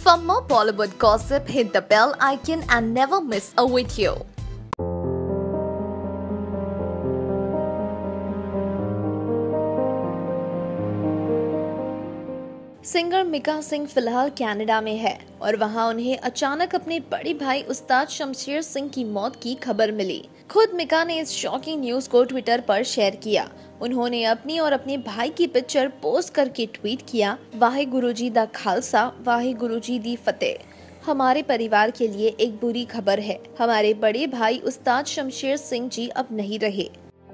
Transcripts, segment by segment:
For more Bollywood gossip, hit the bell icon and never miss a video. Singer Mika Singh फिलहाल Canada में है और वहां उन्हें अचानक अपने बड़े भाई उस्ताद शमशेर सिंह की मौत की खबर मिली। खुद मिका ने इस शॉकिंग न्यूज को ट्विटर पर शेयर किया। उन्होंने अपनी और अपने भाई की पिक्चर पोस्ट करके ट्वीट किया, वाहिगुरु जी दा खालसा वाहिगुरु जी दी फतेह। हमारे परिवार के लिए एक बुरी खबर है, हमारे बड़े भाई उस्ताद शमशेर सिंह जी अब नहीं रहे।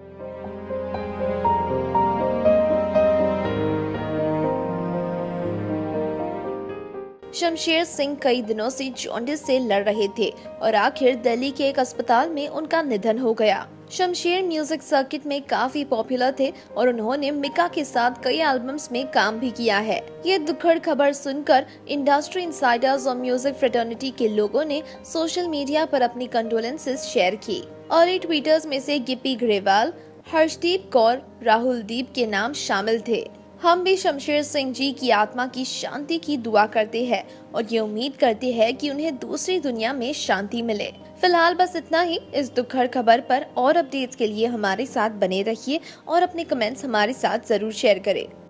शमशेर सिंह कई दिनों से जॉन्डिस से लड़ रहे थे और आखिर दिल्ली के एक अस्पताल में उनका निधन हो गया। शमशेर म्यूजिक सर्किट में काफी पॉपुलर थे और उन्होंने मिका के साथ कई एल्बम्स में काम भी किया है। ये दुखद खबर सुनकर इंडस्ट्री इनसाइडर्स और म्यूजिक फ्रेटर्निटी के लोगों ने सोशल मीडिया पर अपनी कंडोलेंसेस शेयर की और इन ट्वीटर्स में से गिप्पी ग्रेवाल, हर्षदीप कौर, राहुल दीप के नाम शामिल थे। हम भी शमशेर सिंह जी की आत्मा की शांति की दुआ करते हैं और ये उम्मीद करते हैं कि उन्हें दूसरी दुनिया में शांति मिले। फिलहाल बस इतना ही। इस दुखद खबर पर और अपडेट्स के लिए हमारे साथ बने रहिए और अपने कमेंट्स हमारे साथ जरूर शेयर करें।